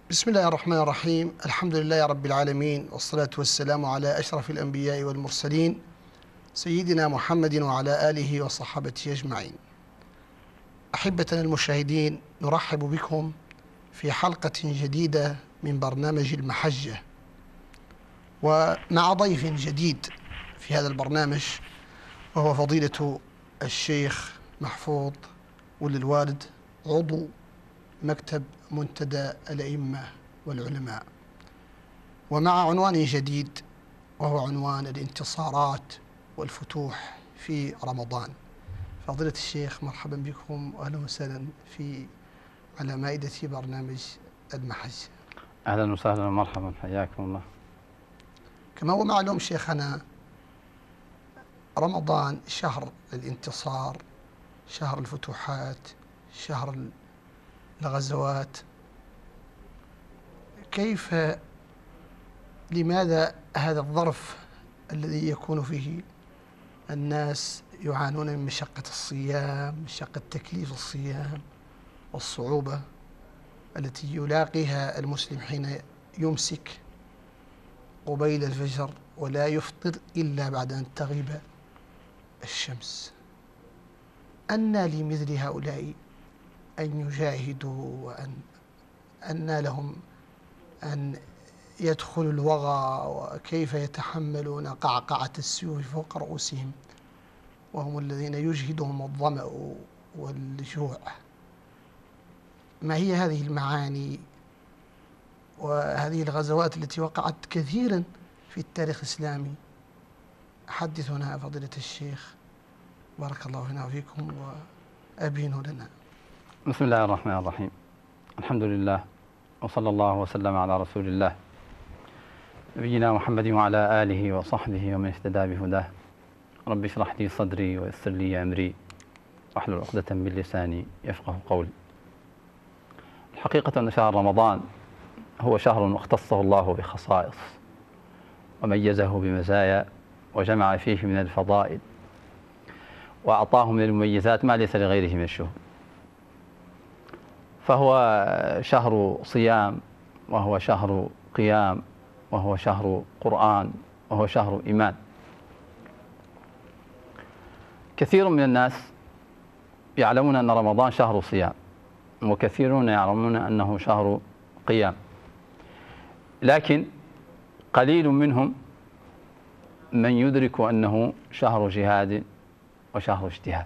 بسم الله الرحمن الرحيم. الحمد لله رب العالمين، والصلاة والسلام على أشرف الأنبياء والمرسلين سيدنا محمد وعلى آله وصحابته أجمعين. أحبتنا المشاهدين، نرحب بكم في حلقة جديدة من برنامج المحجة، ومع ضيف جديد في هذا البرنامج، وهو فضيلة الشيخ محفوظ ولي الوالد، عضو مكتب منتدى الأئمة والعلماء، ومع عنوان جديد وهو عنوان الانتصارات والفتوح في رمضان. فضيلة الشيخ، مرحبا بكم وأهلا وسهلا على مائدة برنامج المحج. أهلا وسهلا ومرحبا، حياكم الله. كما هو معلوم شيخنا، رمضان شهر الانتصار، شهر الفتوحات، شهر الغزوات. لماذا هذا الظرف الذي يكون فيه الناس يعانون من مشقة الصيام، مشقة تكليف الصيام، والصعوبة التي يلاقيها المسلم حين يمسك قبيل الفجر ولا يفطر إلا بعد أن تغيب الشمس؟ أنى لمثل هؤلاء أن يجاهدوا، أنى لهم أن يدخلوا الوغى، وكيف يتحملون قعقعة السيوف فوق رؤوسهم وهم الذين يجهدهم الظمأ والجوع؟ ما هي هذه المعاني وهذه الغزوات التي وقعت كثيرا في التاريخ الإسلامي؟ حدثنا فضيلة الشيخ، بارك الله فينا وفيكم، وأبينوا لنا. بسم الله الرحمن الرحيم. الحمد لله، وصلى الله وسلم على رسول الله نبينا محمد وعلى آله وصحبه ومن اهتدى بهداه. رب اشرح لي صدري ويسر لي أمري واحلل عقدة من لساني يفقه قولي. الحقيقة أن شهر رمضان هو شهر اختصه الله بخصائص وميزه بمزايا، وجمع فيه من الفضائل وأعطاه من المميزات ما ليس لغيره من الشهور. فهو شهر صيام، وهو شهر قيام، وهو شهر قرآن، وهو شهر إيمان. كثير من الناس يعلمون أن رمضان شهر صيام، وكثيرون يعلمون أنه شهر قيام، لكن قليل منهم من يدرك أنه شهر جهاد وشهر اجتهاد.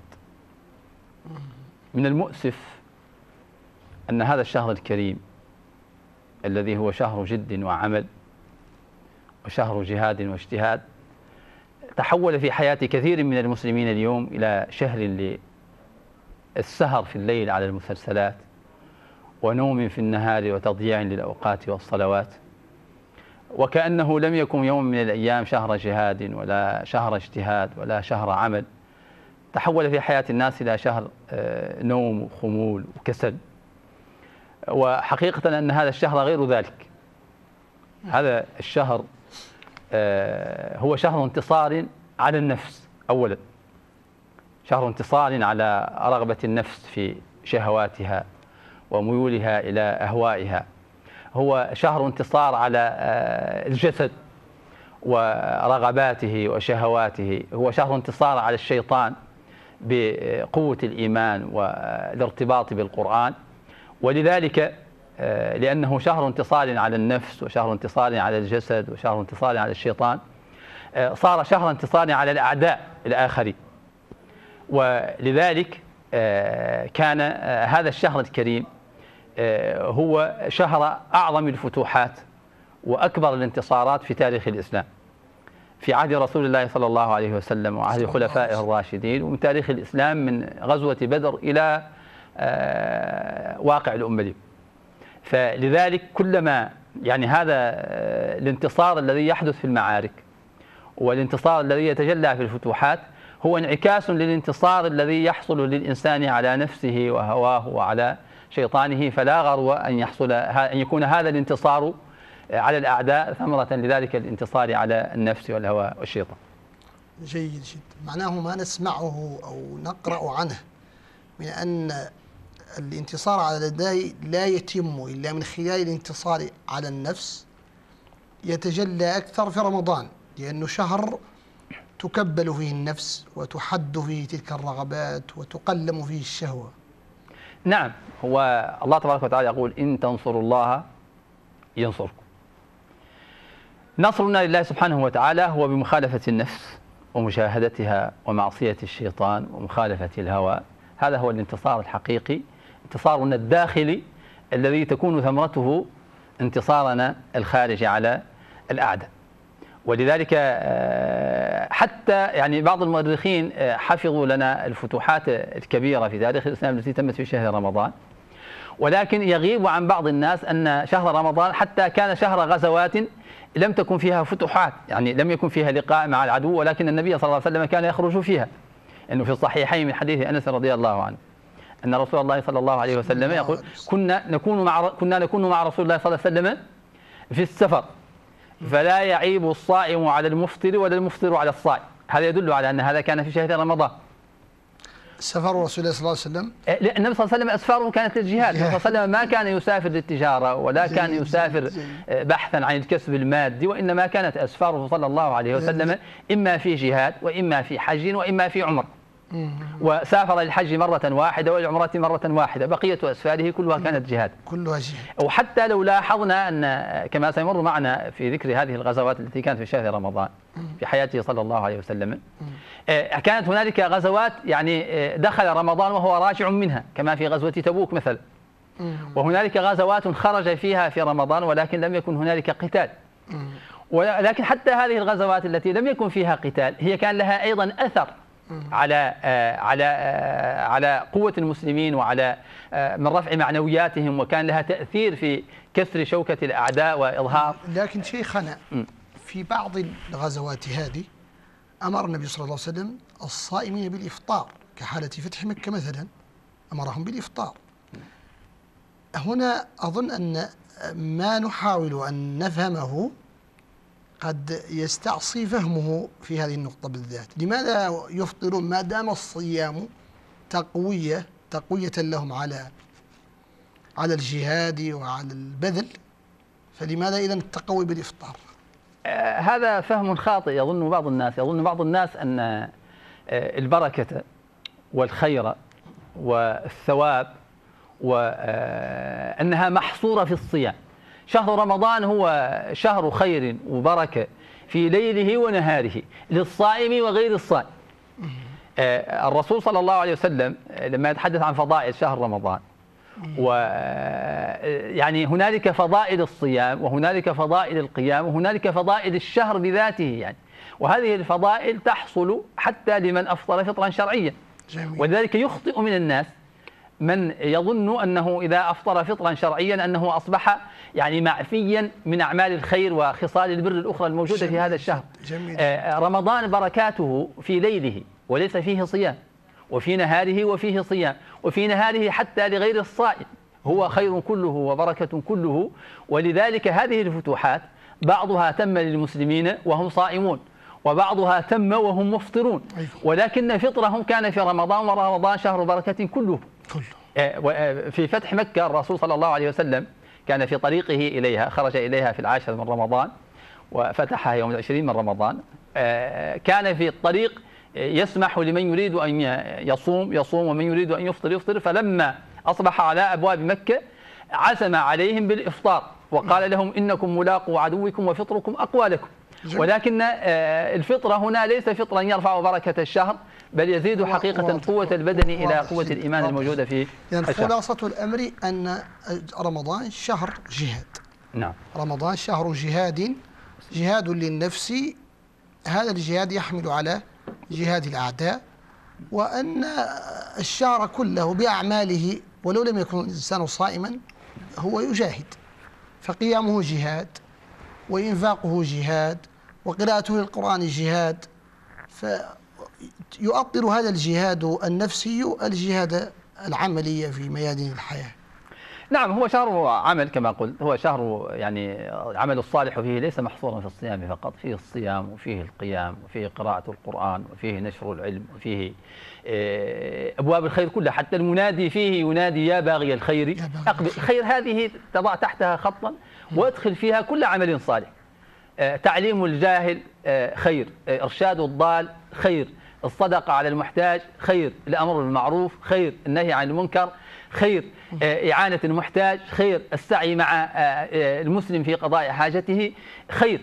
من المؤسف أن هذا الشهر الكريم الذي هو شهر جد وعمل وشهر جهاد واجتهاد تحول في حياة كثير من المسلمين اليوم إلى شهر للسهر في الليل على المسلسلات، ونوم في النهار، وتضييع للأوقات والصلوات، وكأنه لم يكن يوم من الأيام شهر جهاد ولا شهر اجتهاد ولا شهر عمل. تحول في حياة الناس إلى شهر نوم وخمول وكسل. وحقيقة أن هذا الشهر غير ذلك. هذا الشهر هو شهر انتصار على النفس أولا، شهر انتصار على رغبة النفس في شهواتها وميولها إلى أهوائها. هو شهر انتصار على الجسد ورغباته وشهواته. هو شهر انتصار على الشيطان بقوة الإيمان والارتباط بالقرآن. ولذلك لأنه شهر انتصار على النفس، وشهر انتصار على الجسد، وشهر انتصار على الشيطان، صار شهر انتصار على الأعداء الآخرين. ولذلك كان هذا الشهر الكريم هو شهر أعظم الفتوحات وأكبر الانتصارات في تاريخ الإسلام، في عهد رسول الله صلى الله عليه وسلم وعهد خلفائه الراشدين، ومن تاريخ الإسلام من غزوة بدر إلى واقع الأمة اليوم. فلذلك كلما هذا الانتصار الذي يحدث في المعارك والانتصار الذي يتجلى في الفتوحات هو انعكاس للانتصار الذي يحصل للإنسان على نفسه وهواه وعلى شيطانه. فلا غرو أن يكون هذا الانتصار على الأعداء ثمرة لذلك الانتصار على النفس والهوى والشيطان. جيد جدا. معناه ما نسمعه أو نقرأ عنه من أن الانتصار على الداء لا يتم إلا من خلال الانتصار على النفس، يتجلى أكثر في رمضان، لأنه شهر تكبل فيه النفس وتحد فيه تلك الرغبات وتقلم فيه الشهوة. نعم، هو الله تبارك وتعالى يقول إن تنصروا الله ينصركم. نصرنا لله سبحانه وتعالى هو بمخالفة النفس ومشاهدتها ومعصية الشيطان ومخالفة الهوى. هذا هو الانتصار الحقيقي، انتصارنا الداخلي الذي تكون ثمرته انتصارنا الخارجي على الأعداء. ولذلك حتى يعني بعض المؤرخين حفظوا لنا الفتوحات الكبيرة في تاريخ الإسلام التي تمت في شهر رمضان، ولكن يغيب عن بعض الناس أن شهر رمضان حتى كان شهر غزوات لم تكن فيها فتوحات، يعني لم يكن فيها لقاء مع العدو، ولكن النبي صلى الله عليه وسلم كان يخرج فيها. إنه في الصحيحين من حديث أنس رضي الله عنه أن رسول الله صلى الله عليه وسلم يقول كنا نكون مع رسول الله صلى الله عليه وسلم في السفر، فلا يعيب الصائم على المفطر ولا المفطر على الصائم. هذا يدل على أن هذا كان في شهر رمضان. سفر رسول الله صلى الله عليه وسلم، النبي صلى الله عليه وسلم أسفاره كانت للجهاد. النبي صلى الله عليه وسلم ما كان يسافر للتجارة ولا كان يسافر بحثا عن الكسب المادي، وإنما كانت أسفاره صلى الله عليه وسلم إما في جهاد وإما في حج وإما في عمر. وسافر للحج مرة واحدة والعمرة مرة واحدة، بقية أسفاره كلها كانت جهاد. كلها جهاد. وحتى لو لاحظنا أن كما سيمر معنا في ذكر هذه الغزوات التي كانت في شهر رمضان في حياته صلى الله عليه وسلم، كانت هنالك غزوات يعني دخل رمضان وهو راجع منها، كما في غزوة تبوك مثلا. وهنالك غزوات خرج فيها في رمضان ولكن لم يكن هنالك قتال. ولكن حتى هذه الغزوات التي لم يكن فيها قتال هي كان لها أيضا أثر على قوة المسلمين وعلى من رفع معنوياتهم، وكان لها تأثير في كسر شوكة الأعداء وإظهار. لكن شيخنا في بعض الغزوات هذه أمر النبي صلى الله عليه وسلم الصائمين بالإفطار، كحالة فتح مكة مثلا أمرهم بالإفطار. هنا أظن أن ما نحاول أن نفهمه قد يستعصي فهمه في هذه النقطة بالذات. لماذا يفطرون ما دام الصيام تقوية لهم على الجهاد وعلى البذل، فلماذا إذن التقوي بالإفطار؟ هذا فهم خاطئ يظن بعض الناس أن البركة والخير والثواب وأنها محصورة في الصيام. شهر رمضان هو شهر خير وبركة في ليله ونهاره للصائم وغير الصائم. الرسول صلى الله عليه وسلم لما يتحدث عن فضائل شهر رمضان، ويعني هنالك فضائل الصيام وهنالك فضائل القيام وهنالك فضائل الشهر بذاته يعني، وهذه الفضائل تحصل حتى لمن أفطر فطرا شرعيا. ولذلك يخطئ من الناس من يظن أنه إذا أفطر فطرا شرعيا أنه أصبح يعني معفيا من أعمال الخير وخصال البر الأخرى الموجودة في هذا الشهر. رمضان بركاته في ليله وليس فيه صيام، وفي نهاره وفيه صيام، وفي نهاره حتى لغير الصائم هو خير كله وبركة كله. ولذلك هذه الفتوحات بعضها تم للمسلمين وهم صائمون، وبعضها تم وهم مفطرون، ولكن فطرهم كان في رمضان، ورمضان شهر بركة كله. في فتح مكة الرسول صلى الله عليه وسلم كان في طريقه إليها، خرج إليها في 10 من رمضان وفتحها يوم 20 من رمضان. كان في الطريق يسمح لمن يريد أن يصوم ومن يريد أن يفطر. فلما أصبح على أبواب مكة عزم عليهم بالإفطار وقال لهم إنكم ملاقوا عدوكم وفطركم أقوى لكم. ولكن الفطرة هنا ليس فطرا يرفع بركة الشهر، بل يزيد حقيقة قوة البدن إلى قوة الإيمان الموجودة في يعني خلاصة الأمر أن رمضان شهر جهاد. نعم، رمضان شهر جهاد للنفس، هذا الجهاد يحمل على جهاد الأعداء، وأن الشهر كله بأعماله ولو لم يكن الإنسان صائما هو يجاهد، فقيامه جهاد وإنفاقه جهاد وقراءته للقرآن جهاد، فيؤطر هذا الجهاد النفسي الجهاد العملي في ميادين الحياة. نعم، هو شهر عمل كما قلت، هو شهر يعني عمل الصالح فيه ليس محصورا في الصيام فقط، فيه الصيام وفيه القيام وفيه قراءة القرآن وفيه نشر العلم وفيه أبواب الخير كلها، حتى المنادي فيه ينادي يا باغي الخير أقبل. الخير هذه تضع تحتها خطا وادخل فيها كل عمل صالح. تعليم الجاهل خير، إرشاد الضال خير، الصدقة على المحتاج خير، الأمر بالمعروف خير، النهي عن المنكر خير، إعانة المحتاج خير، السعي مع المسلم في قضاء حاجته خير،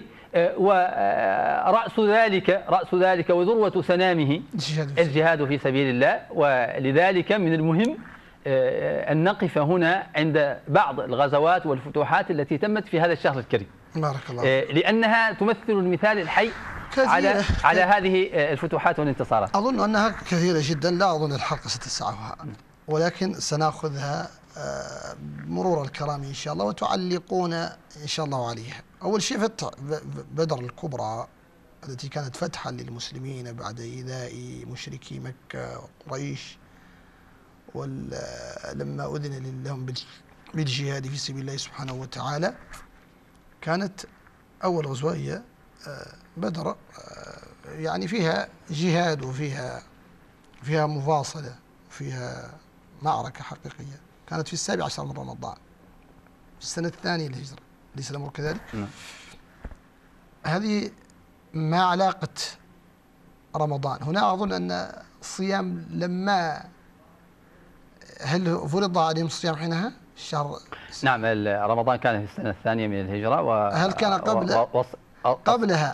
ورأس ذلك وذروة سنامه الجهاد في سبيل الله. ولذلك من المهم أن نقف هنا عند بعض الغزوات والفتوحات التي تمت في هذا الشهر الكريم، بارك الله، لأنها تمثل المثال الحي على هذه الفتوحات والانتصارات. أظن أنها كثيرة جدا، لا أظن الحلقة ستسعها، ولكن سنأخذها مرور الكرام إن شاء الله، وتعلقون إن شاء الله عليها. أول شيء بدر الكبرى التي كانت فتحا للمسلمين بعد إيذاء مشركي مكة وقريش، ولما أذن لهم بالجهاد في سبيل الله سبحانه وتعالى، كانت أول غزوة هي بدر، يعني فيها جهاد وفيها مفاصلة، فيها معركة حقيقية. كانت في 17 من رمضان في السنة الثانية للهجرة، ليس الأمر كذلك؟ هذه ما علاقة رمضان هنا. أظن أن الصيام لما هل فرض عليهم الصيام حينها الشهر؟ نعم، رمضان كان في السنة الثانية من الهجرة. هل كان قبلها؟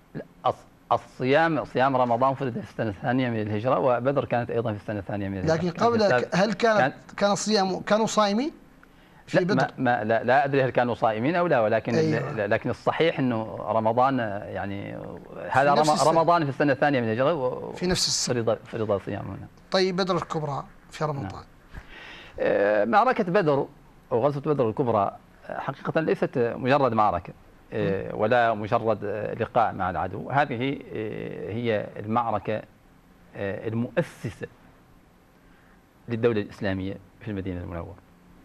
صيام رمضان فرض في السنة الثانية من الهجرة، وبدر كانت أيضا في السنة الثانية من الهجرة. لكن قبل هل كان الصيام، كانوا صائمين في بدر؟ لا أدري هل كانوا صائمين أو لا، ولكن أيوة. لكن الصحيح أنه رمضان يعني هذا رمضان في السنة الثانية من الهجرة، في نفس السنة فرض الصيام هنا. طيب بدر الكبرى في رمضان. نعم. معركة بدر أو غزوة بدر الكبرى حقيقة ليست مجرد معركة ولا مجرد لقاء مع العدو، هذه هي المعركة المؤسسة للدولة الإسلامية في المدينة المنورة.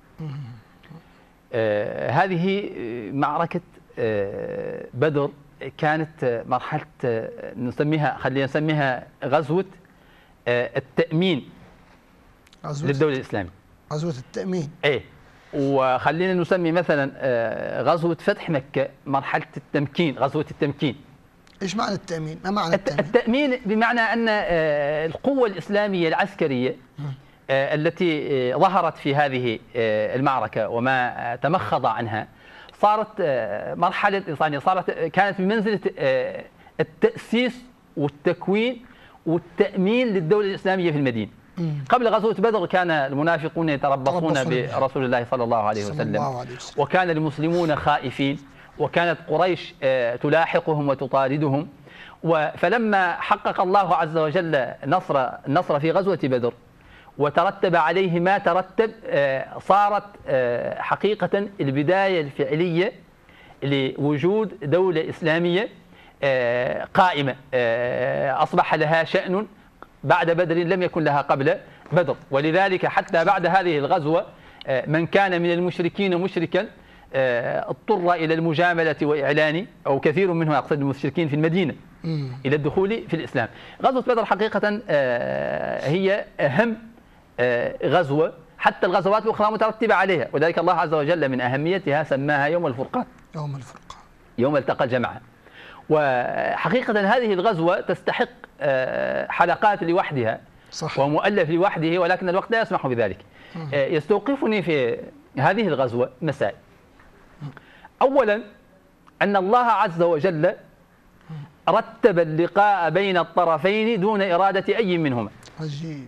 هذه معركة بدر كانت مرحلة خلينا نسميها غزوة التأمين للدولة الإسلامية. غزوة التأمين. إيه، وخلينا نسمي مثلا غزوة فتح مكة مرحلة التمكين، غزوة التمكين. إيش معنى التأمين؟ ما معنى التأمين؟ التأمين بمعنى أن القوة الإسلامية العسكرية التي ظهرت في هذه المعركة وما تمخض عنها صارت مرحلة، يعني كانت بمنزلة التأسيس والتكوين والتأمين للدولة الإسلامية في المدينة. قبل غزوة بدر كان المنافقون يتربصون برسول الله صلى الله عليه وسلم، وكان المسلمون خائفين، وكانت قريش تلاحقهم وتطاردهم. فلما حقق الله عز وجل النصر في غزوة بدر وترتب عليه ما ترتب، صارت حقيقة البداية الفعلية لوجود دولة إسلامية قائمة، أصبح لها شأن بعد بدر لم يكن لها قبل بدر. ولذلك حتى بعد هذه الغزوة من كان من المشركين مشركا اضطر إلى المجاملة وإعلان، أو كثير منهم أقصد المشركين في المدينة، إلى الدخول في الإسلام. غزوة بدر حقيقة هي أهم غزوة، حتى الغزوات الأخرى مترتبة عليها، وذلك الله عز وجل من أهميتها سماها يوم الفرقان، يوم التقى الجمعان. وحقيقة هذه الغزوة تستحق حلقات لوحدها، صح، ومؤلف لوحده، ولكن الوقت لا يسمح بذلك. يستوقفني في هذه الغزوة مسائل. أولا أن الله عز وجل رتب اللقاء بين الطرفين دون إرادة أي منهما. عجيب.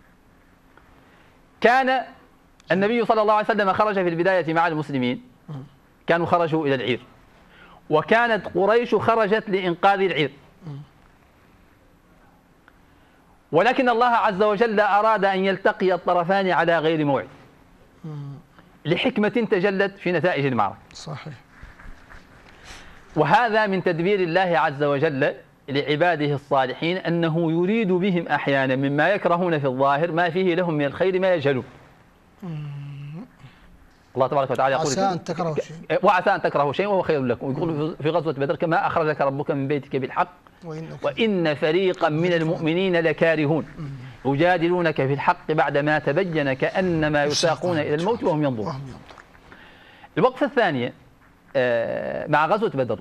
كان النبي صلى الله عليه وسلم خرج في البداية مع المسلمين، كانوا خرجوا إلى العير، وكانت قريش خرجت لإنقاذ العير، ولكن الله عز وجل أراد أن يلتقي الطرفان على غير موعد لحكمة تجلت في نتائج المعركة. صحيح. وهذا من تدبير الله عز وجل لعباده الصالحين، أنه يريد بهم أحيانا مما يكرهون في الظاهر ما فيه لهم من الخير ما يجهلون. الله تبارك وتعالى يقول عسى أن تكرهوا شيء وعسى أن تكرهوا شيء وهو خير لكم، ويقول في غزوة بدر كما أخرجك ربك من بيتك بالحق وإن فريقا من المؤمنين لكارهون يجادلونك في الحق بعدما تبين كأنما يساقون إلى الموت وهم ينظرون. الوقفة الثانية مع غزوة بدر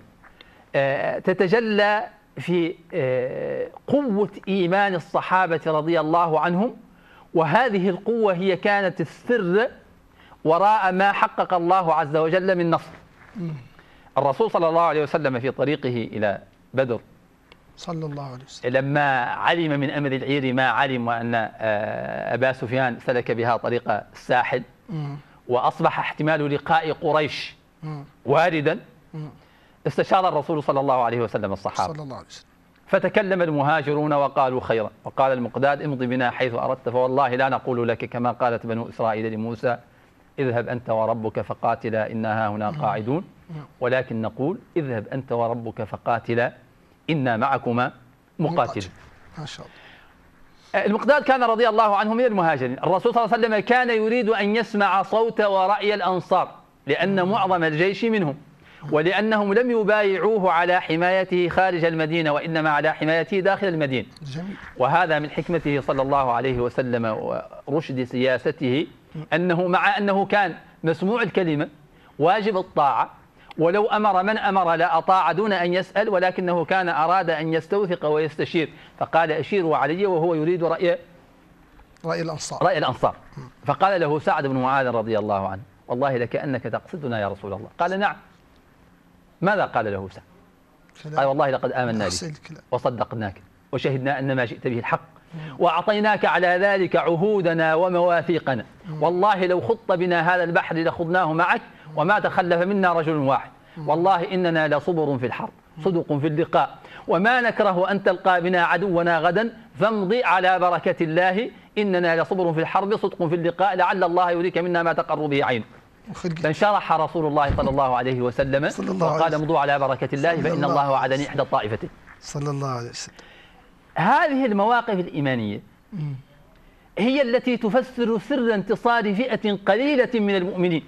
تتجلى في قوة إيمان الصحابة رضي الله عنهم، وهذه القوة هي كانت السر وراء ما حقق الله عز وجل من نصر. الرسول صلى الله عليه وسلم في طريقه إلى بدر صلى الله عليه وسلم لما علم من أمر العير ما علم، وأن أبا سفيان سلك بها طريق الساحل وأصبح احتمال لقاء قريش واردا، استشار الرسول صلى الله عليه وسلم الصحابة صلى الله عليه وسلم، فتكلم المهاجرون وقالوا خيرا، وقال المقداد امض بنا حيث أردت فوالله لا نقول لك كما قالت بنو إسرائيل لموسى اذهب أنت وربك فقاتلا إنا هنا قاعدون، ولكن نقول اذهب أنت وربك فقاتلا إنا معكما مقاتلون. ما شاء الله. المقداد كان رضي الله عنه من المهاجرين. الرسول صلى الله عليه وسلم كان يريد أن يسمع صوت ورأي الأنصار لأن معظم الجيش منهم، ولأنهم لم يبايعوه على حمايته خارج المدينة وإنما على حمايته داخل المدينة. جميل. وهذا من حكمته صلى الله عليه وسلم ورشد سياسته، أنه مع أنه كان مسموع الكلمة واجب الطاعة، ولو أمر من أمر لا أطاع دون أن يسأل، ولكنه كان أراد أن يستوثق ويستشير، فقال أشيروا علي وهو يريد رأي الأنصار. فقال له سعد بن معاذ رضي الله عنه والله لكأنك تقصدنا يا رسول الله. قال نعم. ماذا قال له سعد؟ قال والله لقد آمنا بك وصدقناك وشهدنا أن ما جئت به الحق وأعطيناك على ذلك عهودنا ومواثيقنا، والله لو خط بنا هذا البحر لخضناه معك وما تخلف منا رجل واحد، والله إننا لصبر في الحرب صدق في اللقاء، وما نكره أن تلقى بنا عدونا غدا فامضي على بركة الله، إننا لصبر في الحرب صدق في اللقاء لعل الله يريك منا ما تقر به عينك. فانشرح رسول الله صلى الله عليه وسلم وقال امضوا على بركة الله فإن الله وعدني إحدى الطائفتين. صلى الله عليه وسلم. هذه المواقف الإيمانية هي التي تفسر سر انتصار فئة قليلة من المؤمنين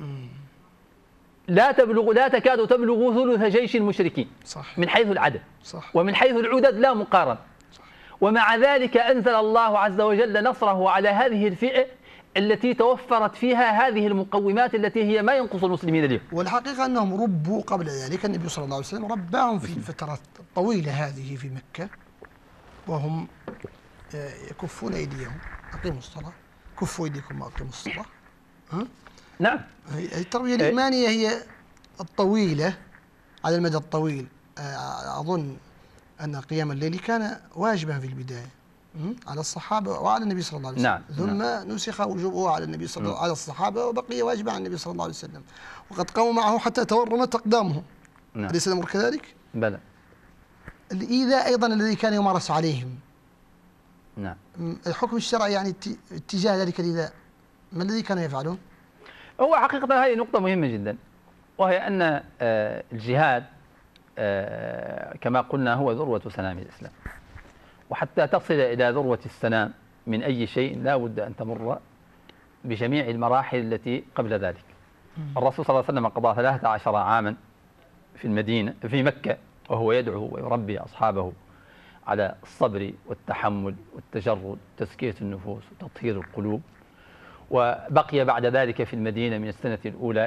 لا تكاد تبلغ ثلث جيش المشركين. صح. من حيث العدد. صح. ومن حيث العدد لا مقارنة. ومع ذلك أنزل الله عز وجل نصره على هذه الفئة التي توفرت فيها هذه المقومات التي هي ما ينقص المسلمين اليوم. والحقيقة أنهم ربوا قبل ذلك، النبي صلى الله عليه وسلم رباهم في الفترات الطويلة هذه في مكة، وهم يكفون أيديهم أقيموا الصلاة، كفوا أيديكم وأقيموا الصلاة. نعم. التربية الإيمانية هي الطويلة على المدى الطويل. أظن أن قيام الليل كان واجبا في البداية على الصحابة وعلى النبي صلى الله عليه وسلم. نعم. ثم نسخ وجوبه على النبي صلى الله على الصحابة وبقي واجبا على النبي صلى الله عليه وسلم، وقد قاموا معه حتى تورمت أقدامهم. نعم. أليس الأمر كذلك؟ بلى. الإيذاء أيضا الذي كان يمارس عليهم. نعم. الحكم الشرعي يعني اتجاه ذلك الإيذاء ما الذي كانوا يفعلون؟ هو حقيقة هذه نقطة مهمة جدا، وهي أن الجهاد كما قلنا هو ذروة سنام الإسلام، وحتى تصل إلى ذروة السنام من أي شيء لا بد أن تمر بجميع المراحل التي قبل ذلك. الرسول صلى الله عليه وسلم قضى 13 عاما في المدينة في مكة وهو يدعو ويربي أصحابه على الصبر والتحمل والتجرد وتزكية النفوس وتطهير القلوب، وبقي بعد ذلك في المدينة من السنة الأولى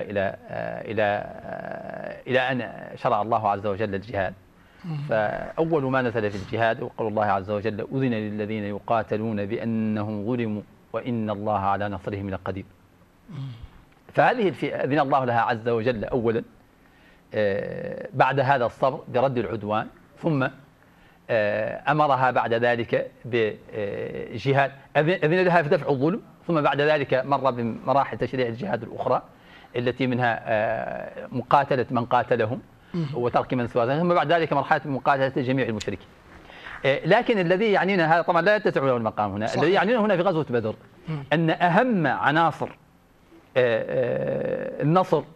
إلى أن شرع الله عز وجل الجهاد. فأول ما نزل في الجهاد وقال الله عز وجل أذن للذين يقاتلون بأنهم ظلموا وإن الله على نصرهم لقدير. فهذه الفئة أذن الله لها عز وجل أولا بعد هذا الصبر برد العدوان، ثم أمرها بعد ذلك بجهاد، أذن لها في دفع الظلم، ثم بعد ذلك مر بمراحل تشريع الجهاد الأخرى التي منها مقاتلة من قاتلهم وترك من سواهم، ثم بعد ذلك مرحلة مقاتلة جميع المشركين. لكن الذي يعنينا هذا طبعا لا يتسع له المقام هنا. صحيح. الذي يعنينا هنا في غزوة بدر أن أهم عناصر النصر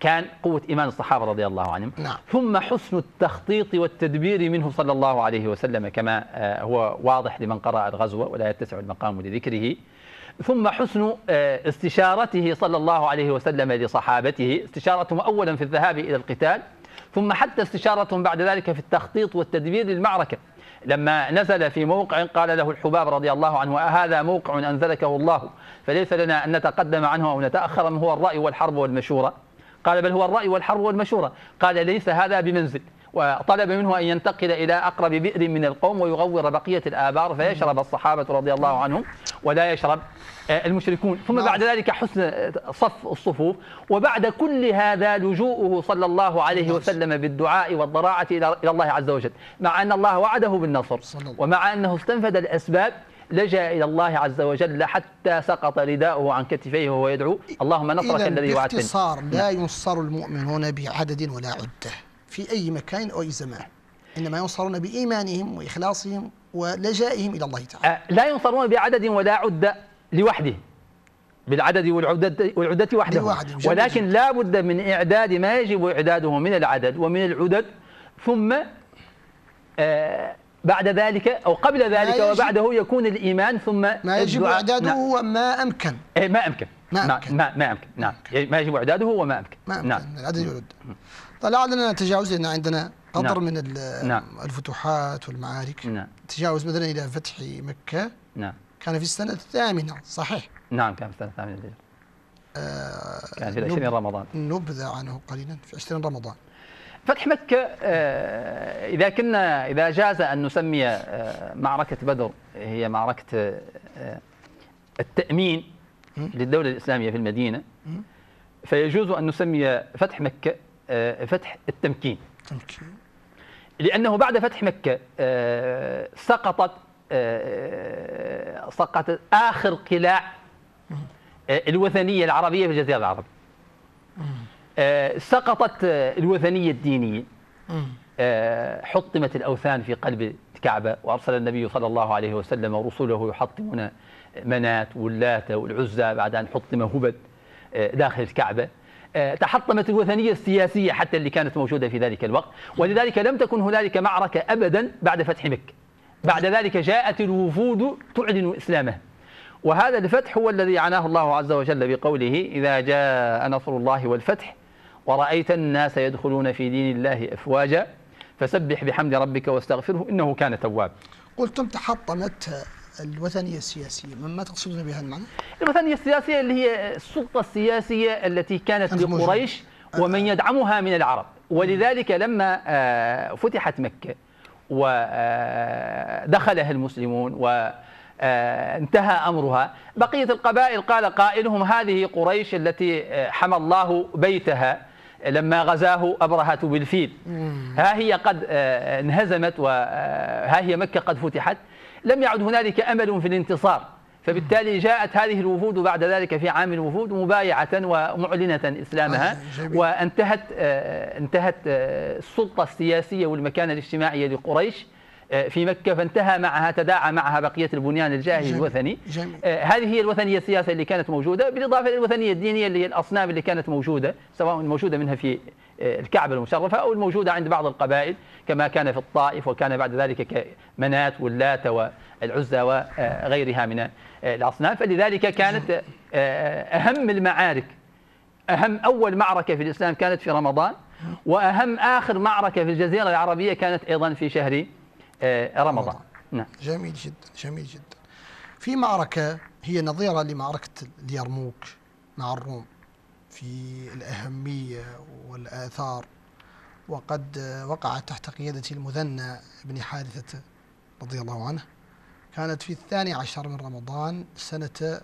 كان قوة إيمان الصحابة رضي الله عنهم. نعم. ثم حسن التخطيط والتدبير منه صلى الله عليه وسلم كما هو واضح لمن قرأ الغزو ولا يتسع المقام لذكره. ثم حسن استشارته صلى الله عليه وسلم لصحابته، استشارتهم أولا في الذهاب إلى القتال، ثم حتى استشارتهم بعد ذلك في التخطيط والتدبير للمعركة. لما نزل في موقع قال له الحباب رضي الله عنه: هذا موقع أنزلكه الله فليس لنا أن نتقدم عنه أو نتأخر، ما هو الرأي والحرب والمشورة؟ قال: بل هو الرأي والحرب والمشورة. قال: ليس هذا بمنزل. وطلب منه أن ينتقل إلى أقرب بئر من القوم ويغور بقية الآبار فيشرب الصحابة رضي الله عنهم ولا يشرب المشركون. ثم بعد ذلك حسن صف الصفوف. وبعد كل هذا لجوءه صلى الله عليه وسلم بالدعاء والضراعة إلى الله عز وجل، مع أن الله وعده بالنصر ومع أنه استنفذ الأسباب، لجأ إلى الله عز وجل حتى سقط رداؤه عن كتفيه وهو يدعو: اللهم نصرك الذي وعدتني. باختصار لا ينصر المؤمنون بعدد ولا عدة في أي مكان أو أي زمان، إنما ينصرون بإيمانهم وإخلاصهم ولجائهم إلى الله تعالى. لا ينصرون بعدد ولا عدة لوحده، بالعدد والعدة وحده، ولكن لا بد من إعداد ما يجب إعداده من العدد ومن العدد، ثم بعد ذلك أو قبل ذلك وبعده يكون الإيمان، ثم ما يجب إعداده هو ما أمكن. ما أمكن. ما أمكن. نعم. ما يجب إعداده هو ما أمكن. نعم. العدد والعدة. لعلنا نتجاوز، لأن عندنا قدر من الفتوحات والمعارك. نعم. تجاوز مثلا إلى فتح مكة. نعم. كان في السنة الثامنة، صحيح؟ نعم، كان في السنة الثامنة الهجرية. كان في 20 رمضان. نبذ عنه قليلا في 20 رمضان. فتح مكة، إذا جاز أن نسمي معركة بدر هي معركة التأمين للدولة الإسلامية في المدينة، فيجوز أن نسمي فتح مكة فتح التمكين. لأنه بعد فتح مكة سقطت آخر قلاع الوثنية العربية في الجزيرة العربية. سقطت الوثنية الدينية، حطمت الأوثان في قلب الكعبة، وأرسل النبي صلى الله عليه وسلم ورسله يحطمون منات واللات والعزى بعد أن حطم هبل داخل الكعبة. تحطمت الوثنية السياسية حتى اللي كانت موجودة في ذلك الوقت، ولذلك لم تكن هنالك معركة أبدا بعد فتح مكة. بعد ذلك جاءت الوفود تعلن إسلامها، وهذا الفتح هو الذي عناه الله عز وجل بقوله: إذا جاء نصر الله والفتح ورأيت الناس يدخلون في دين الله أفواجا فسبح بحمد ربك واستغفره إنه كان توابا. قلتم تحطمت الوثنية السياسية، ما تقصدون بها المعنى؟ الوثنية السياسية اللي هي السلطة السياسية التي كانت لقريش ومن يدعمها من العرب. ولذلك لما فتحت مكة ودخلها المسلمون وانتهى أمرها، بقية القبائل قال قائلهم: هذه قريش التي حمى الله بيتها لما غزاه أبرهة بالفيل، ها هي قد انهزمت وها هي مكة قد فتحت، لم يعد هنالك أمل في الانتصار. فبالتالي جاءت هذه الوفود بعد ذلك في عام الوفود مبايعة ومعلنة إسلامها، وانتهت السلطة السياسية والمكانة الاجتماعية لقريش في مكة، فانتهى معها تداعى معها بقية البنيان الجاهلي الوثني. هذه هي الوثنية السياسية اللي كانت موجودة، بالإضافة للوثنية الدينية اللي هي الأصنام اللي كانت موجودة، سواء الموجودة منها في الكعبة المشرفة أو الموجودة عند بعض القبائل كما كان في الطائف، وكان بعد ذلك منات واللات والعزى وغيرها من الأصنام. فلذلك كانت أهم المعارك، أول معركة في الإسلام كانت في رمضان، وأهم آخر معركة في الجزيرة العربية كانت أيضا في شهر رمضان. نعم. جميل جدا، جميل جدا. في معركة هي نظيرة لمعركة اليرموك مع الروم في الأهمية والآثار، وقد وقعت تحت قيادة المثنى بن حارثة رضي الله عنه، كانت في 12 من رمضان السنة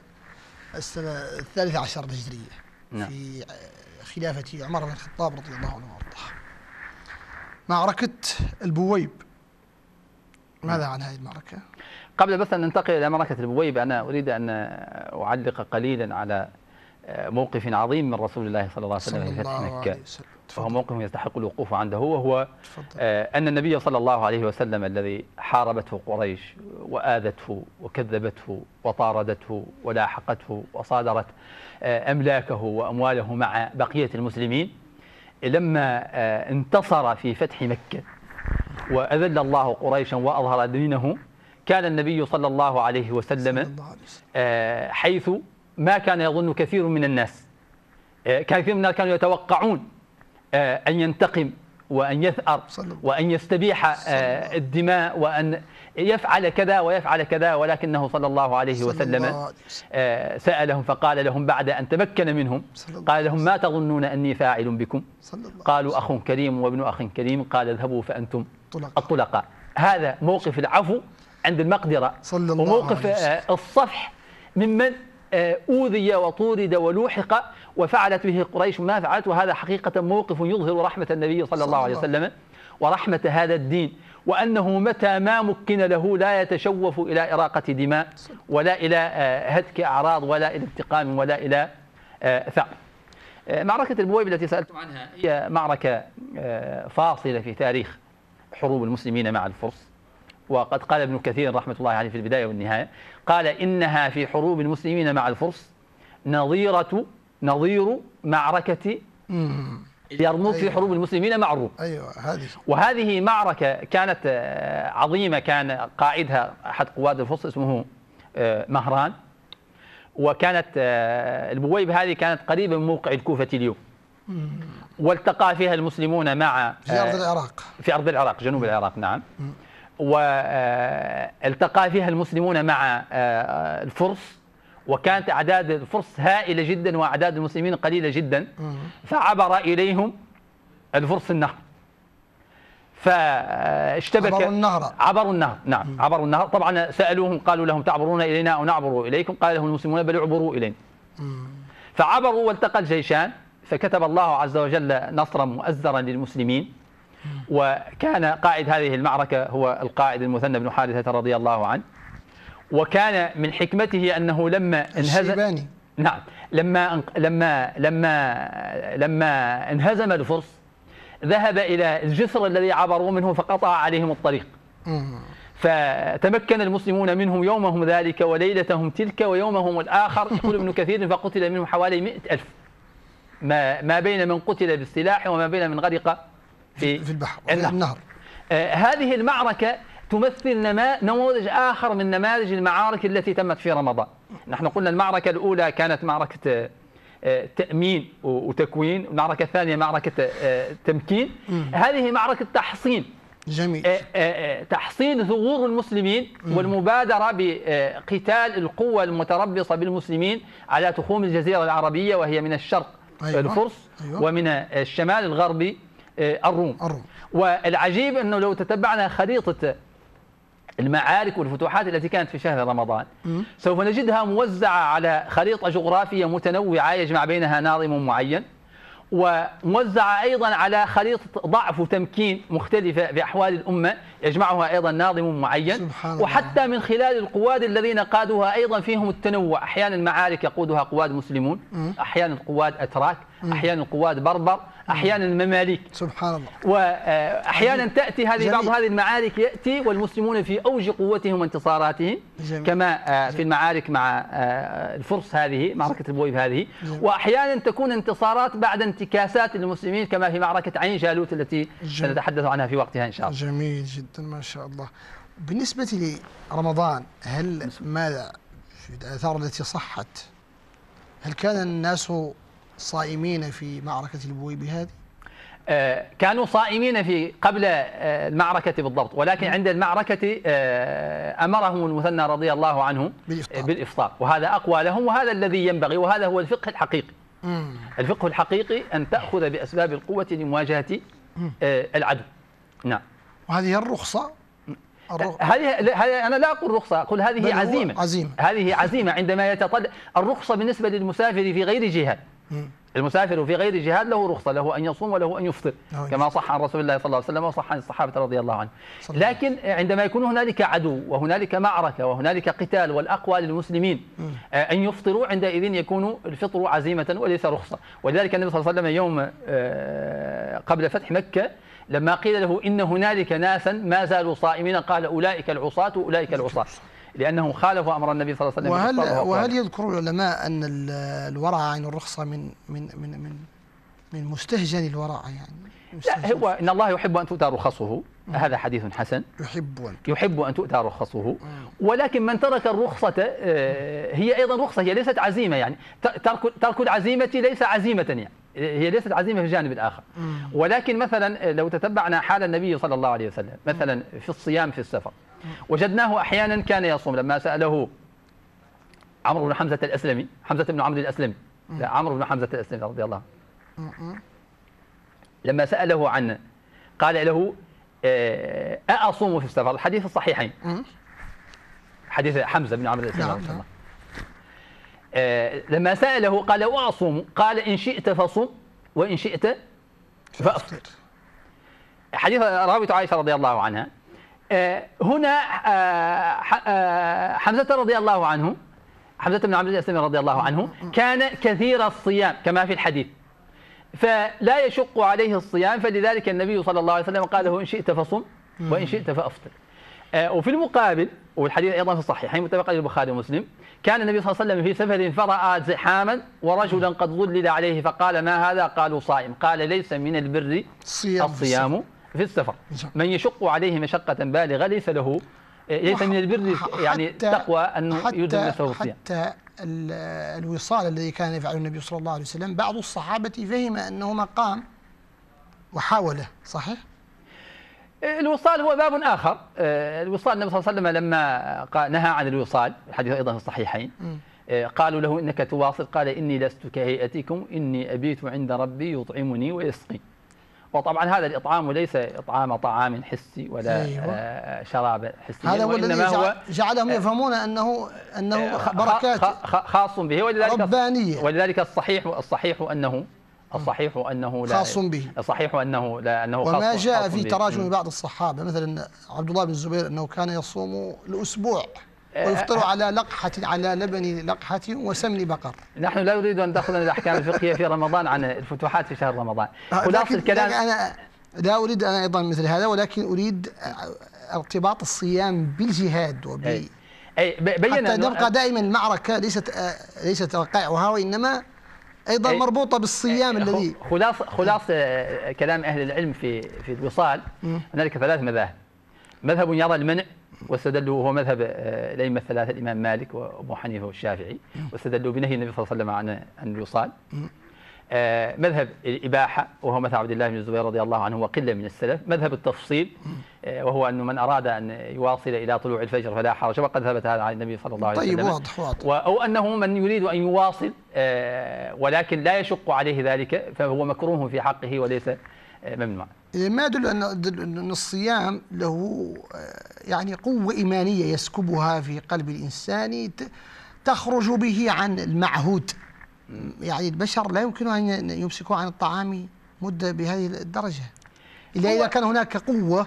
13 الهجرية. نعم. في خلافة عمر بن الخطاب رضي الله عنه وارضاه. معركة البويب، ماذا عن هذه المعركة؟ قبل بس أن ننتقل إلى معركة البويب، أنا أريد أن أعلق قليلا على موقف عظيم من رسول الله صلى الله عليه وسلم في فتح مكة، وهو موقف يستحق الوقوف عنده، وهو أن النبي صلى الله عليه وسلم الذي حاربته قريش وآذته وكذبته وطاردته ولاحقته وصادرت أملاكه وأمواله مع بقية المسلمين، لما انتصر في فتح مكة وأذل الله قريشا وأظهر دينه، كان النبي صلى الله عليه وسلم حيث ما كان يظن كثير من الناس، كثير من الناس كانوا يتوقعون أن ينتقم وأن يثأر وأن يستبيح الدماء وأن يفعل كذا ويفعل كذا، ولكنه صلى الله عليه وسلم سألهم فقال لهم بعد أن تمكن منهم، قال لهم: ما تظنون أني فاعل بكم؟ قالوا: أخ كريم وابن أخ كريم. قال: اذهبوا فأنتم الطلقاء. هذا موقف العفو عند المقدرة، وموقف الصفح ممن أوذي وطورد ولوحق وفعلت به قريش ما فعلت. وهذا حقيقة موقف يظهر رحمة النبي صلى الله عليه وسلم ورحمة هذا الدين، وأنه متى ما مكن له لا يتشوف إلى إراقة دماء ولا إلى هتك أعراض ولا إلى انتقام ولا إلى ثأر. معركة البويب التي سألتم عنها هي معركة فاصلة في تاريخ حروب المسلمين مع الفرس، وقد قال ابن كثير رحمة الله عليه في البداية والنهاية، قال: إنها في حروب المسلمين مع الفرس نظير معركة اليرموك في حروب المسلمين مع الروم. وهذه معركة كانت عظيمة، كان قائدها أحد قواد الفرس اسمه مهران، وكانت البويب هذه كانت قريبة من موقع الكوفة اليوم، والتقى فيها المسلمون مع في أرض العراق، في أرض العراق جنوب العراق، نعم. والتقى فيها المسلمون مع الفرس، وكانت أعداد الفرس هائلة جدا وأعداد المسلمين قليلة جدا، فعبر إليهم الفرس النهر، فاشتبك. عبروا النهر، نعم، عبروا النهر. طبعا سألوهم قالوا لهم: تعبرون إلينا أو نعبر إليكم؟ قال لهم المسلمون: بل اعبروا إلينا. فعبروا والتقى الجيشان، فكتب الله عز وجل نصرا مؤزرا للمسلمين. وكان قائد هذه المعركة هو القائد المثنى بن حارثة رضي الله عنه، وكان من حكمته أنه لما انهزم، نعم، لما انهزم الفرس ذهب إلى الجسر الذي عبروا منه فقطع عليهم الطريق، فتمكن المسلمون منهم يومهم ذلك وليلتهم تلك ويومهم الآخر. يقول ابن كثير: فقتل منهم حوالي 100,000، ما بين من قتل بالسلاح وما بين من غرق في البحر النهر. هذه المعركة تمثل نموذج آخر من نماذج المعارك التي تمت في رمضان. نحن قلنا المعركة الأولى كانت معركة تأمين وتكوين، المعركة الثانية معركة تمكين. هذه معركة تحصين، جميل، تحصين ثغور المسلمين والمبادرة بقتال القوة المتربصة بالمسلمين على تخوم الجزيرة العربية، وهي من الشرق الفرس ومن الشمال الغربي الروم. والعجيب أنه لو تتبعنا خريطة المعارك والفتوحات التي كانت في شهر رمضان سوف نجدها موزعة على خريطة جغرافية متنوعة يجمع بينها ناظم معين، وموزعة أيضا على خريطة ضعف وتمكين مختلفة في أحوال الأمة يجمعها أيضا ناظم معين، وحتى من خلال القواد الذين قادوها أيضا فيهم التنوع. أحيانا المعارك يقودها قواد مسلمون، أحيانا قواد أتراك، أحيانا قواد بربر، أحيانا المماليك، سبحان الله. وأحيانا تأتي بعض هذه المعارك يأتي والمسلمون في أوج قوتهم وانتصاراتهم، كما في المعارك مع الفرس هذه معركة البويب هذه، وأحيانا تكون انتصارات بعد انتكاسات للمسلمين كما في معركة عين جالوت التي سنتحدث عنها في وقتها إن شاء الله. جميل جدا، ما شاء الله. بالنسبة لرمضان، هل ماذا في الآثار التي صحت، هل كان الناس صائمين في معركة البويب هذه؟ كانوا صائمين في قبل المعركة بالضبط، ولكن عند المعركة أمرهم المثنى رضي الله عنه بالإفطار، وهذا أقوى لهم، وهذا الذي ينبغي، وهذا هو الفقه الحقيقي. الفقه الحقيقي أن تأخذ بأسباب القوة لمواجهة العدو. نعم. وهذه الرخصة، هذه أنا لا أقول رخصة، أقول هذه عزيمة. هذه عزيمة عندما يتطلع الرخصة بالنسبة للمسافر في غير جهاد. المسافر في غير جهاد له رخصة، له أن يصوم وله أن يفطر، كما صح عن رسول الله صلى الله عليه وسلم وصح عن الصحابة رضي الله عنهم. لكن عندما يكون هنالك عدو وهنالك معركة وهنالك قتال والأقوى للمسلمين أن يفطروا، عندئذ يكون الفطر عزيمة وليس رخصة. ولذلك النبي صلى الله عليه وسلم يوم قبل فتح مكة لما قيل له إن هنالك ناسا ما زالوا صائمين قال: أولئك العصاة وأولئك العصاة، لأنهم خالفوا أمر النبي صلى الله عليه وسلم. وهل يذكر العلماء أن الورع عن الرخصة من من مستهجن الوراء يعني. لا، هو إن الله يحب أن تؤتى رخصه، هذا حديث حسن. يحب أن تؤتى رخصه، ولكن من ترك الرخصة هي أيضا رخصة، هي ليست عزيمة يعني. ترك العزيمة ليس عزيمة يعني، هي ليست عزيمة في الجانب الآخر. ولكن مثلا لو تتبعنا حال النبي صلى الله عليه وسلم مثلا في الصيام في السفر، وجدناه أحيانا كان يصوم. لما سأله عمرو بن حمزة الأسلمي، حمزة بن عمرو الأسلمي، لا عمرو بن حمزة الأسلمي رضي الله عنه، لما سأله عنه قال له أصوم في السفر، الحديث الصحيحين، حديث حمزة بن عمرو الأسلمي رضي الله عنه. لما سأله قال أصوم، قال إن شئت فصم وإن شئت فأفطر. حديث راويته عائشة رضي الله عنها. هنا حمزة رضي الله عنه، حمزة بن عمرو الأسلمي رضي الله عنه، كان كثير الصيام كما في الحديث، فلا يشق عليه الصيام، فلذلك النبي صلى الله عليه وسلم قال له إن شئت فصم وإن شئت فأفطر. وفي المقابل، والحديث أيضا في الصحيحين متفق عليه البخاري ومسلم، كان النبي صلى الله عليه وسلم في سفر فرأى زحاما ورجلا قد ظلل عليه، فقال ما هذا؟ قالوا صائم. قال ليس من البر الصيام في السفر، من يشق عليه مشقة بالغة ليس من البر يعني تقوى أنه يلزم نفسه الصيام. حتى الوصال الذي كان يفعله النبي صلى الله عليه وسلم، بعض الصحابة فهم أنه مقام وحاوله، صحيح؟ الوصال هو باب آخر. الوصال النبي صلى الله عليه وسلم لما نهى عن الوصال، الحديث أيضا في الصحيحين، قالوا له إنك تواصل، قال إني لست كهيئتكم، إني أبيت عند ربي يطعمني ويسقي. وطبعا هذا الإطعام ليس إطعام طعام حسي ولا شراب حسي، هذا هو الذي جعلهم يفهمون أنه بركات خاص به، ربانية. ولذلك الصحيح أنه لا خاص به، الصحيح أنه لا، أنه خاص. وما جاء في تراجم بعض الصحابة، مثلا عبد الله بن الزبير أنه كان يصوم الأسبوع ويفطر على لبن لقحة وسمن بقر. نحن لا نريد أن تأخذنا الأحكام الفقهية في رمضان عن الفتوحات في شهر رمضان. خلاص الكلام، أنا لا أريد أنا أيضا مثل هذا، ولكن أريد ارتباط الصيام بالجهاد حتى نبقى دائما المعركة ليست وقائعها، وإنما أيضا مربوطة بالصيام الذي خلاص كلام أهل العلم في الوصال. هنالك ثلاث مذاهب. مذهب يرى المنع واستدلوا، وهو مذهب الأئمة الثلاثة، الإمام مالك وأبو حنيفة والشافعي، واستدلوا بنهي النبي صلى الله عليه وسلم عن الوصال. مذهب الإباحة وهو مذهب عبد الله بن الزبير رضي الله عنه وقلة من السلف. مذهب التفصيل وهو أنه من أراد أن يواصل إلى طلوع الفجر فلا حرج، وقد ثبت هذا عن النبي صلى الله عليه وسلم. طيب، واضح. أو أنه من يريد أن يواصل ولكن لا يشق عليه ذلك فهو مكروه في حقه وليس ممنوع. ما يدل أن الصيام له يعني قوة إيمانية يسكبها في قلب الإنسان تخرج به عن المعهود. يعني البشر لا يمكن أن يمسكوا عن الطعام مدة بهذه الدرجة إلا إذا كان هناك قوة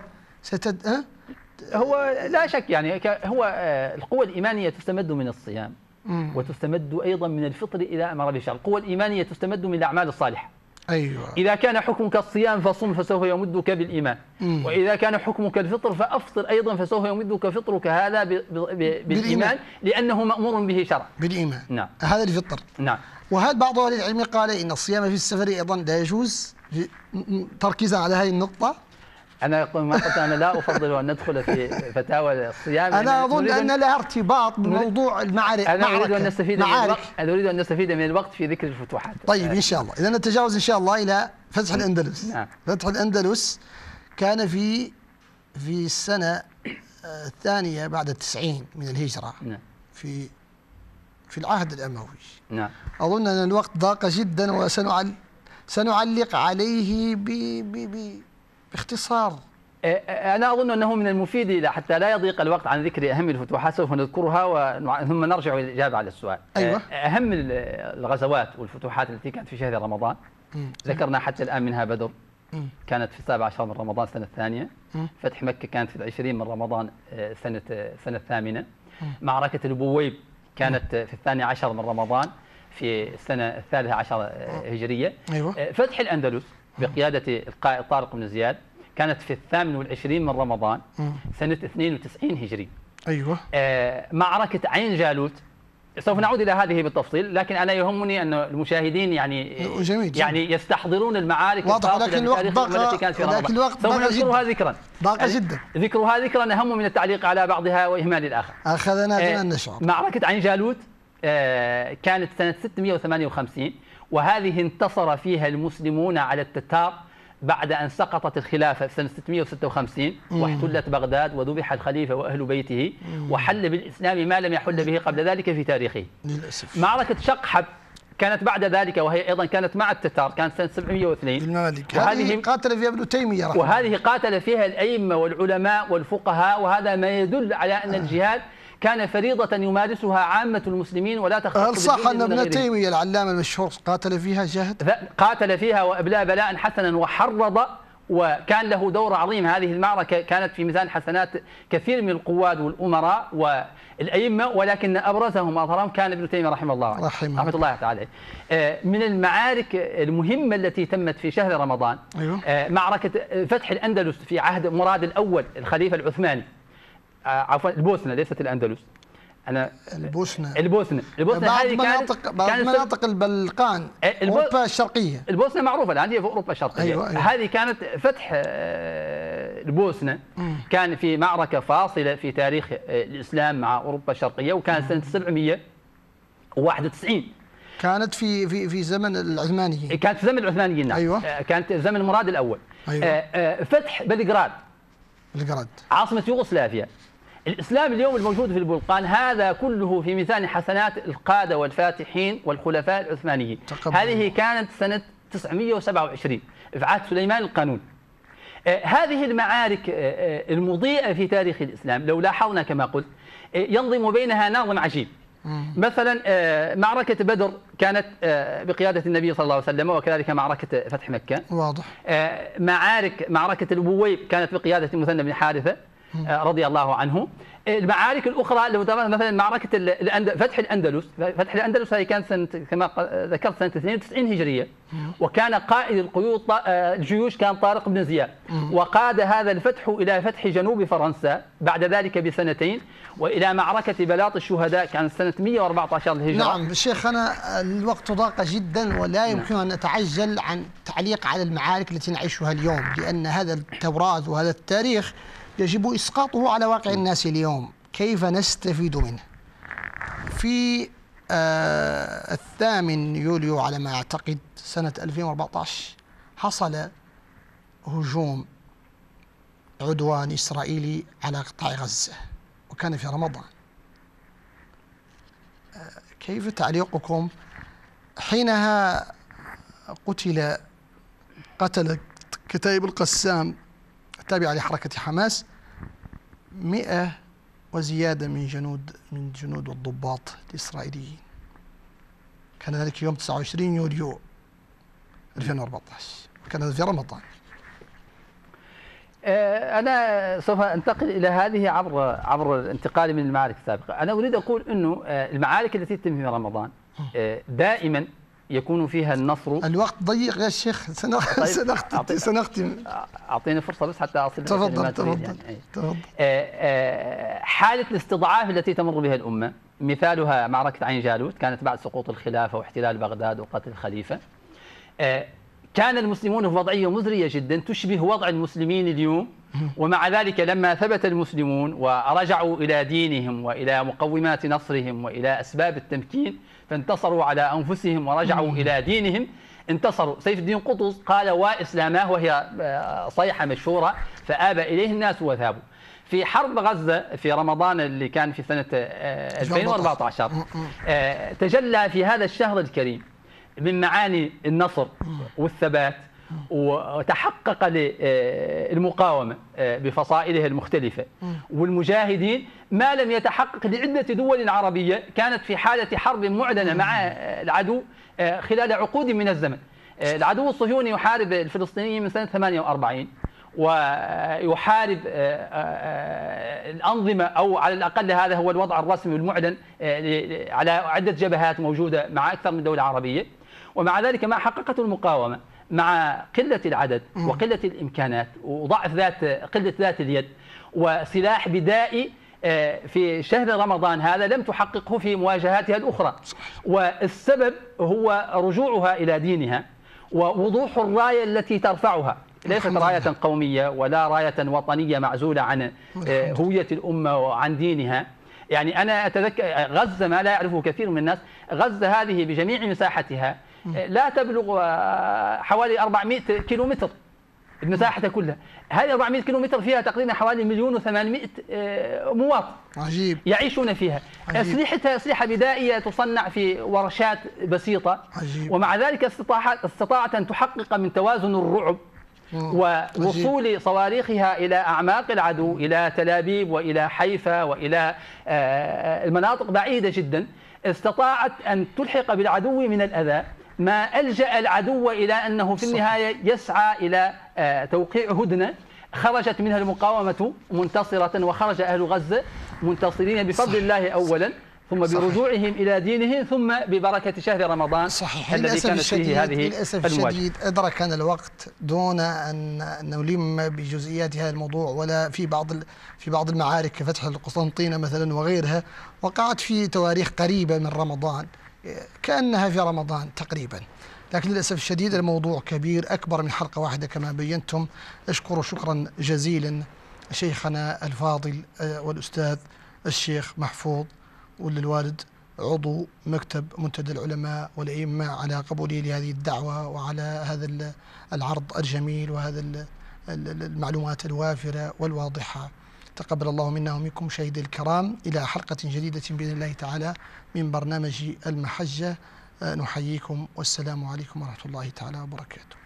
هو لا شك يعني هو القوة الإيمانية تستمد من الصيام وتستمد أيضا من الفطر إذا أمر بالشر. القوة الإيمانية تستمد من الأعمال الصالحة. أيوة. إذا كان حكمك الصيام فصم فسوف يمدك بالإيمان، وإذا كان حكمك الفطر فأفطر أيضا فسوف يمدك فطرك هذا بالإيمان، لأنه مأمور به شرعا بالإيمان. نعم، هذا الفطر. نعم. وهذا بعض أهل العلم قال إن الصيام في السفر أيضا لا يجوز، تركيزا على هذه النقطة. أنا لا أفضل أن ندخل في فتاوى الصيام. أنا أظن أن لها ارتباط بموضوع المعارك. أنا أريد أن نستفيد من الوقت في ذكر الفتوحات. طيب إن شاء الله، إذا نتجاوز إن شاء الله إلى فتح الأندلس. نعم. فتح الأندلس كان في السنة الثانية بعد 90 من الهجرة. نعم. في العهد الأموي. نعم. أظن أن الوقت ضاق جدا، وسنعلق عليه باختصار. أنا أظن أنه من المفيد حتى لا يضيق الوقت عن ذكر أهم الفتوحات سوف نذكرها ثم نرجع للإجابة على السؤال. أيوة. أهم الغزوات والفتوحات التي كانت في شهر رمضان ذكرنا حتى الآن منها بدر، كانت في 17 من رمضان السنة الثانية. فتح مكة كانت في 20 من رمضان سنة الثامنة. معركة البويب كانت في 12 من رمضان في السنة 13 هجرية. أيوة. فتح الأندلس بقيادة القائد طارق بن زياد كانت في 28 من رمضان سنة 92 هجري. أيوة. معركة عين جالوت سوف نعود إلى هذه بالتفصيل، لكن أنا يهمني أن المشاهدين يعني يستحضرون المعارك الفاصلة في تاريخ الأمة التي كانت في رمضان. سوف نذكرها ذكرا ضاق جدا، ذكرها ذكرا أهم من التعليق على بعضها وإهمال الآخر. أخذنا دون نشعر. معركة عين جالوت كانت سنة 658، وهذه انتصر فيها المسلمون على التتار بعد أن سقطت الخلافة في سنة 656 واحتلت بغداد وذبح الخليفة وأهل بيته، وحل بالإسلام ما لم يحل به قبل ذلك في تاريخه. للأسف. معركة شقحب كانت بعد ذلك، وهي أيضا كانت مع التتار، كانت سنة 702. الممالك هذه قاتل فيها ابن تيمية رحمه الله، وهذه قاتل فيها الأئمة والعلماء والفقهاء، وهذا ما يدل على أن الجهاد كان فريضة يمارسها عامة المسلمين ولا تختص. هل صح أن ابن تيمية العلامة المشهور قاتل فيها جاهد؟ قاتل فيها وأبلى بلاء حسنا وحرض، وكان له دور عظيم. هذه المعركة كانت في ميزان حسنات كثير من القواد والأمراء والأئمة، ولكن أبرزهم وأظهرهم كان ابن تيمية رحمه الله رحمة الله تعالى. من المعارك المهمة التي تمت في شهر رمضان معركة فتح الأندلس في عهد مراد الأول الخليفة العثماني، عفوا البوسنة ليست الأندلس، أنا البوسنة هذه كانت مناطق البلقان، أوروبا الشرقية. البوسنة معروفة الآن هي في أوروبا الشرقية. أيوة. هذه كانت فتح البوسنة كان في معركة فاصلة في تاريخ الإسلام مع أوروبا الشرقية، وكانت سنة 791. كانت في زمن العثمانيين. كانت في زمن العثمانيين، نعم. أيوة. كانت زمن مراد الأول. أيوة. فتح بلغراد عاصمة يوغوسلافيا. الإسلام اليوم الموجود في البلقان هذا كله في ميزان حسنات القادة والفاتحين والخلفاء العثمانيين. هذه كانت سنة 927 في عهد سليمان القانون. هذه المعارك المضيئة في تاريخ الإسلام لو لاحظنا كما قلت ينظم بينها نظم عجيب. مثلا معركة بدر كانت بقيادة النبي صلى الله عليه وسلم، وكذلك معركة فتح مكة. واضح. معركة البويب كانت بقيادة المثنى بن حارثة رضي الله عنه. المعارك الأخرى لو مثلا معركة فتح الأندلس هذه كانت سنة كما ذكرت سنة 92 هجرية، وكان قائد الجيوش كان طارق بن زياد، وقاد هذا الفتح إلى فتح جنوب فرنسا بعد ذلك بسنتين، وإلى معركة بلاط الشهداء كانت سنة 114 للهجرة. نعم شيخنا، الوقت ضاق جدا ولا يمكن أن نتعجل عن تعليق على المعارك التي نعيشها اليوم، لأن هذا التراث وهذا التاريخ يجب إسقاطه على واقع الناس اليوم. كيف نستفيد منه؟ في 8 يوليو على ما أعتقد سنة 2014 حصل هجوم عدواني إسرائيلي على قطاع غزة، وكان في رمضان. كيف تعليقكم؟ حينها قتل كتائب القسام التابعة لحركة حماس 100 وزيادة من جنود والضباط الإسرائيليين. كان ذلك يوم 29 يوليو 2014، وكان في رمضان. أنا سوف أنتقل إلى هذه عبر الانتقال من المعارك السابقة. أنا أريد أقول أنه المعارك التي تتم في رمضان دائما يكون فيها النصر. الوقت ضيق يا شيخ، سنختم. أعطيني فرصة بس حتى أصل. تفضل. حالة الاستضعاف التي تمر بها الأمة مثالها معركة عين جالوت، كانت بعد سقوط الخلافة واحتلال بغداد وقتل الخليفة. كان المسلمون في وضعية مزرية جدا تشبه وضع المسلمين اليوم، ومع ذلك لما ثبت المسلمون ورجعوا إلى دينهم وإلى مقومات نصرهم وإلى أسباب التمكين فانتصروا على أنفسهم ورجعوا إلى دينهم، انتصروا. سيف الدين قطز قال وإسلاماه، وهي صيحة مشهورة، فآبى إليه الناس وثابوا. في حرب غزة في رمضان اللي كان في سنة 2014 تجلى في هذا الشهر الكريم من معاني النصر والثبات، وتحقق للمقاومة بفصائلها المختلفة والمجاهدين ما لم يتحقق لعدة دول عربية كانت في حالة حرب معلنة مع العدو خلال عقود من الزمن. العدو الصهيوني يحارب الفلسطينيين من سنة 48، ويحارب الأنظمة، أو على الأقل هذا هو الوضع الرسمي والمعلن على عدة جبهات موجودة مع أكثر من دولة عربية. ومع ذلك ما حققته المقاومة مع قلة العدد وقلة الإمكانات وضعف قلة ذات اليد وسلاح بدائي في شهر رمضان هذا لم تحققه في مواجهاتها الأخرى. والسبب هو رجوعها إلى دينها ووضوح الراية التي ترفعها، ليست راية قومية ولا راية وطنية معزولة عن هوية الأمة وعن دينها. يعني أنا أتذكر غزة، ما لا يعرفه كثير من الناس، غزة هذه بجميع مساحتها لا تبلغ حوالي 400 كيلومتر المساحة كلها. هذه 400 كيلومتر فيها تقريبا حوالي 1,800,000 مواطن عجيب يعيشون فيها. أسلحتها أسلحة بدائية تصنع في ورشات بسيطة. عجيب. ومع ذلك استطاعت أن تحقق من توازن الرعب ووصول صواريخها إلى أعماق العدو، إلى تل أبيب وإلى حيفا وإلى المناطق بعيدة جدا. استطاعت أن تلحق بالعدو من الأذى ما ألجأ العدو إلى أنه في النهاية يسعى إلى توقيع هدنة خرجت منها المقاومة منتصرة، وخرج أهل غزة منتصرين بفضل الله أولا، ثم برجوعهم إلى دينهم، ثم ببركة شهر رمضان الذي كانت فيه هذه للأسف الشديد أدركنا الوقت دون أن نلم بجزئيات هذا الموضوع، ولا في بعض المعارك كفتح القسنطينة مثلا وغيرها وقعت في تواريخ قريبة من رمضان كأنها في رمضان تقريبا، لكن للأسف الشديد الموضوع كبير أكبر من حلقة واحدة كما بينتم. أشكر شكرا جزيلا شيخنا الفاضل والأستاذ الشيخ محفوظ ولد الوالد عضو مكتب منتدى العلماء والأئمة على قبوله لهذه الدعوة وعلى هذا العرض الجميل وهذا المعلومات الوافرة والواضحة. تقبل الله منا ومنكم مشاهدي الكرام، إلى حلقة جديدة بإذن الله تعالى من برنامج المحجة. نحييكم والسلام عليكم ورحمة الله تعالى وبركاته.